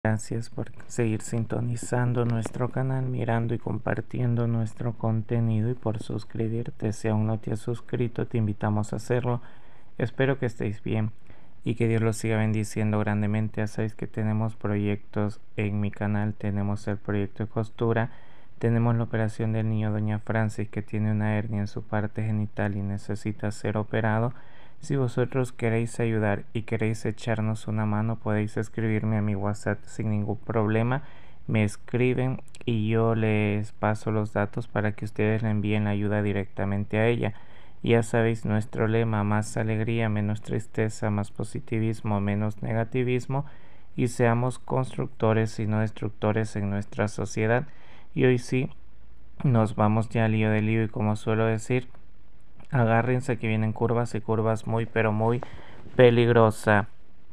Gracias por seguir sintonizando nuestro canal, mirando y compartiendo nuestro contenido y por suscribirte. Si aún no te has suscrito, te invitamos a hacerlo. Espero que estéis bien y que Dios los siga bendiciendo grandemente. Ya sabéis que tenemos proyectos en mi canal. Tenemos el proyecto de costura. Tenemos la operación del niño Doña Francis, que tiene una hernia en su parte genital y necesita ser operado. Si vosotros queréis ayudar y queréis echarnos una mano, podéis escribirme a mi WhatsApp sin ningún problema. Me escriben y yo les paso los datos para que ustedes le envíen la ayuda directamente a ella. Ya sabéis nuestro lema: más alegría, menos tristeza, más positivismo, menos negativismo, y seamos constructores y no destructores en nuestra sociedad. Y hoy sí, nos vamos ya al lío del lío, y como suelo decir, agárrense que vienen curvas y curvas muy pero muy peligrosa.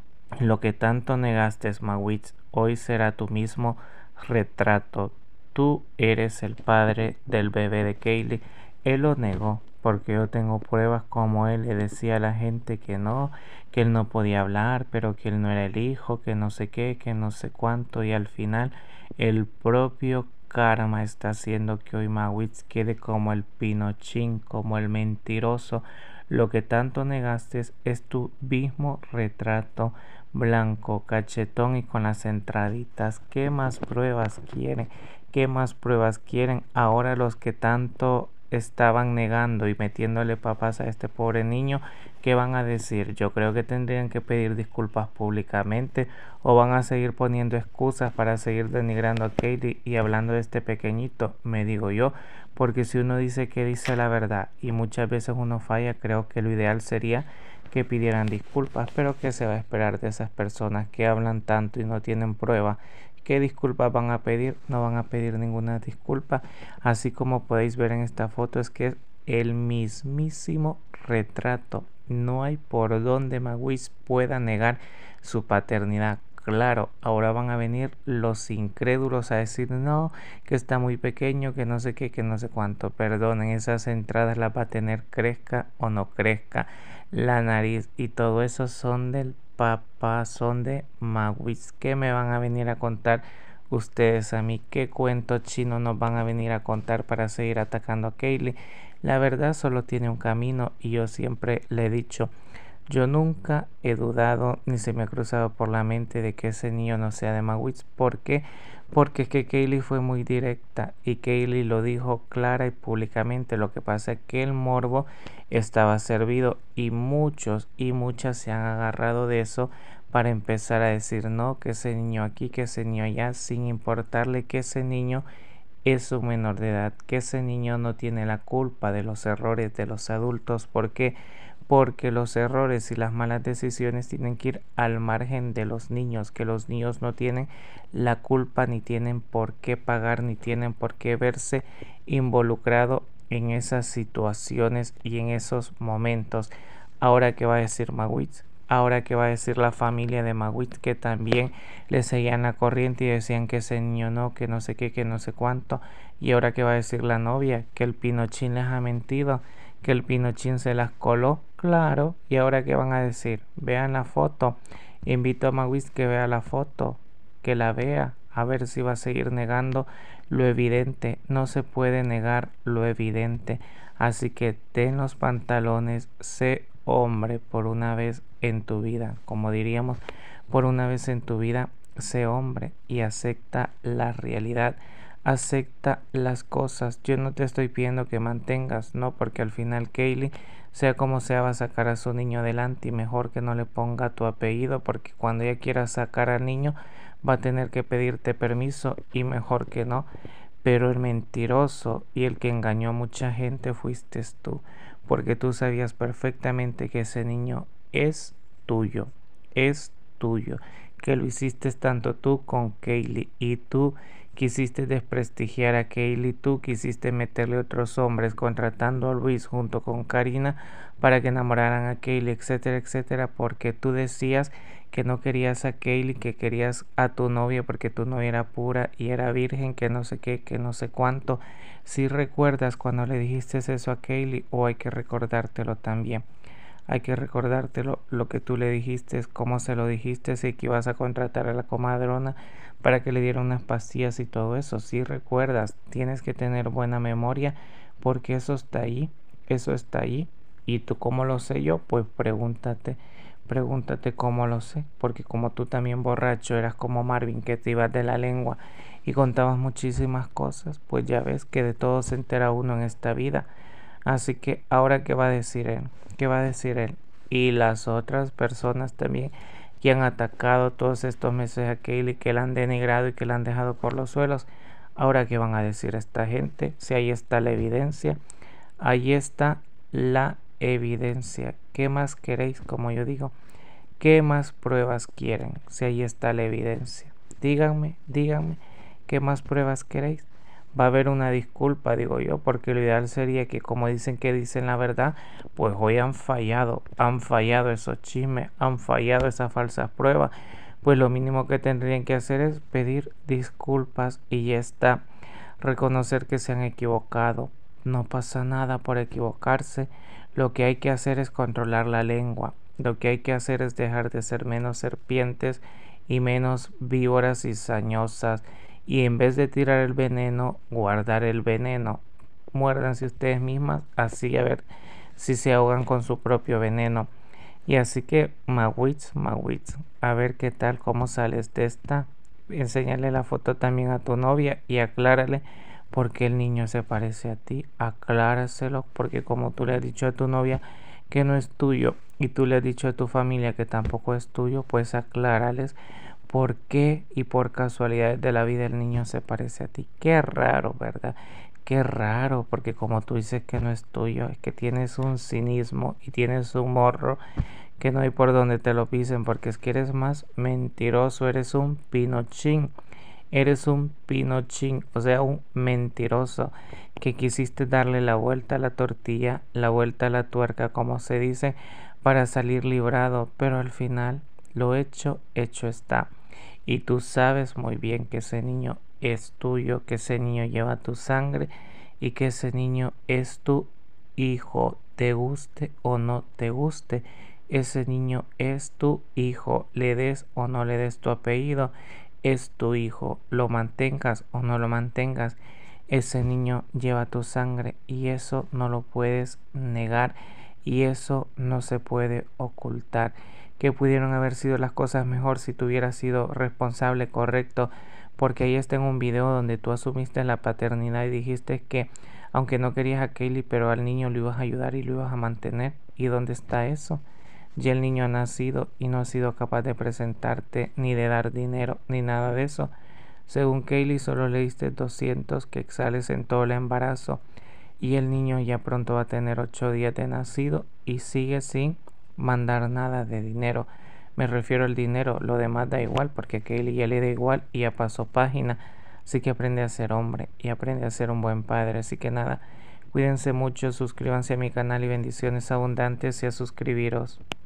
Lo que tanto negaste, Magwitch, hoy será tu mismo retrato. Tú eres el padre del bebé de Kaylee. Él lo negó porque yo tengo pruebas como él le decía a la gente que él no podía hablar, pero que él no era el hijo, que no sé qué, que no sé cuánto, y al final el propio karma está haciendo que hoy Magwitch quede como el Pinochín, como el mentiroso. Lo que tanto negaste es tu mismo retrato, blanco, cachetón y con las entraditas. ¿Qué más pruebas quieren? ¿Qué más pruebas quieren? Ahora los que tanto estaban negando y metiéndole papas a este pobre niño, ¿qué van a decir? Yo creo que tendrían que pedir disculpas públicamente, o van a seguir poniendo excusas para seguir denigrando a Kaylee y hablando de este pequeñito, me digo yo, porque si uno dice que dice la verdad y muchas veces uno falla, creo que lo ideal sería que pidieran disculpas. Pero ¿qué se va a esperar de esas personas que hablan tanto y no tienen prueba? ¿Qué disculpas van a pedir? No van a pedir ninguna disculpa. Así como podéis ver en esta foto, es que es el mismísimo retrato. No hay por donde Magwitch pueda negar su paternidad. Claro, ahora van a venir los incrédulos a decir no, que está muy pequeño, que no sé qué, que no sé cuánto. Perdonen, esas entradas las va a tener, crezca o no crezca la nariz, y todo eso son del papá, son de Magwitch. ¿Qué me van a venir a contar ustedes a mí? ¿Qué cuento chino nos van a venir a contar para seguir atacando a Kaylee? La verdad solo tiene un camino, y yo siempre le he dicho, yo nunca he dudado ni se me ha cruzado por la mente de que ese niño no sea de Magwitch. ¿Por qué? Porque es que Kaylee fue muy directa y Kaylee lo dijo clara y públicamente. Lo que pasa es que el morbo estaba servido, y muchos y muchas se han agarrado de eso para empezar a decir no, que ese niño aquí, que ese niño allá, sin importarle que ese niño es un menor de edad, que ese niño no tiene la culpa de los errores de los adultos. ¿Por qué? Porque los errores y las malas decisiones tienen que ir al margen de los niños, que los niños no tienen la culpa, ni tienen por qué pagar, ni tienen por qué verse involucrado en esas situaciones y en esos momentos. Ahora, ¿qué va a decir Magwitch? Ahora, ¿qué va a decir la familia de Magwitch, que también le seguían la corriente y decían que ese niño no, que no sé qué, que no sé cuánto? Y ahora, ¿qué va a decir la novia? Que el Pinochín les ha mentido, que el Pinochín se las coló. Claro. Y ahora, ¿qué van a decir? Vean la foto. Invito a Magwitch que vea la foto, que la vea, a ver si va a seguir negando lo evidente. No se puede negar lo evidente. Así que ten los pantalones, sé hombre por una vez en tu vida. Como diríamos, por una vez en tu vida, sé hombre y acepta la realidad. Acepta las cosas. Yo no te estoy pidiendo que mantengas, no, porque al final Kaylee, sea como sea, va a sacar a su niño adelante, y mejor que no le ponga tu apellido, porque cuando ella quiera sacar al niño va a tener que pedirte permiso, y mejor que no. Pero el mentiroso y el que engañó a mucha gente fuiste tú, porque tú sabías perfectamente que ese niño tuyo, es tuyo, que lo hiciste tanto tú con Kaylee, y tú quisiste desprestigiar a Kaylee, tú quisiste meterle otros hombres contratando a Luis junto con Karina para que enamoraran a Kaylee, etcétera, etcétera, porque tú decías que no querías a Kaylee, que querías a tu novia porque tu novia era pura y era virgen, que no sé qué, que no sé cuánto. Si recuerdas cuando le dijiste eso a Kaylee, o hay que recordártelo también. hay que recordártelo, lo que tú le dijiste, cómo se lo dijiste, y que ibas a contratar a la comadrona para que le diera unas pastillas y todo eso. Si recuerdas, tienes que tener buena memoria porque eso está ahí, eso está ahí. ¿Y tú cómo lo sé yo? Pues pregúntate cómo lo sé, porque como tú también borracho eras como Marvin, que te ibas de la lengua y contabas muchísimas cosas, pues ya ves que de todo se entera uno en esta vida. Así que ahora, ¿qué va a decir él? ¿Qué va a decir él? Y las otras personas también que han atacado todos estos meses a Kaylee, que la han denigrado y que la han dejado por los suelos. Ahora, ¿qué van a decir esta gente? Si ahí está la evidencia, ahí está la evidencia. ¿Qué más queréis? Como yo digo, ¿qué más pruebas quieren? Si ahí está la evidencia. Díganme, ¿qué más pruebas queréis? Va a haber una disculpa, digo yo, porque lo ideal sería que, como dicen que dicen la verdad, pues hoy han fallado esos chismes, han fallado esas falsas pruebas. Pues lo mínimo que tendrían que hacer es pedir disculpas y ya está. Reconocer que se han equivocado. No pasa nada por equivocarse. Lo que hay que hacer es controlar la lengua. Lo que hay que hacer es dejar de ser menos serpientes y menos víboras y sañosas. Y en vez de tirar el veneno, guardar el veneno. Muérdanse ustedes mismas, así a ver si se ahogan con su propio veneno. Y así que, Mawitz, a ver qué tal, cómo sales de esta. Enséñale la foto también a tu novia y aclárale por qué el niño se parece a ti. Acláraselo, porque como tú le has dicho a tu novia que no es tuyo y tú le has dicho a tu familia que tampoco es tuyo, pues aclárales por qué y por casualidades de la vida el niño se parece a ti. Qué raro, ¿verdad? Qué raro, porque como tú dices que no es tuyo, es que tienes un cinismo y tienes un morro que no hay por donde te lo pisen, porque es que eres más mentiroso, eres un pinochín, o sea, un mentiroso, que quisiste darle la vuelta a la tortilla, la vuelta a la tuerca, como se dice, para salir librado, pero al final lo hecho está. Y tú sabes muy bien que ese niño es tuyo, que ese niño lleva tu sangre y que ese niño es tu hijo, te guste o no te guste. Ese niño es tu hijo, le des o no le des tu apellido, es tu hijo, lo mantengas o no lo mantengas. Ese niño lleva tu sangre y eso no lo puedes negar y eso no se puede ocultar. Que pudieron haber sido las cosas mejor si tú hubieras sido responsable, correcto, porque ahí está en un video donde tú asumiste la paternidad y dijiste que aunque no querías a Kaylee, pero al niño lo ibas a ayudar y lo ibas a mantener. ¿Y dónde está eso? Ya el niño ha nacido y no ha sido capaz de presentarte ni de dar dinero ni nada de eso. Según Kaylee solo le diste 200 que exhales en todo el embarazo y el niño ya pronto va a tener 8 días de nacido y sigue sin mandar nada de dinero. Me refiero al dinero, lo demás da igual porque a Kaylee ya le da igual y ya pasó página. Así que aprende a ser hombre y aprende a ser un buen padre. Así que nada, cuídense mucho, suscríbanse a mi canal y bendiciones abundantes y a suscribiros.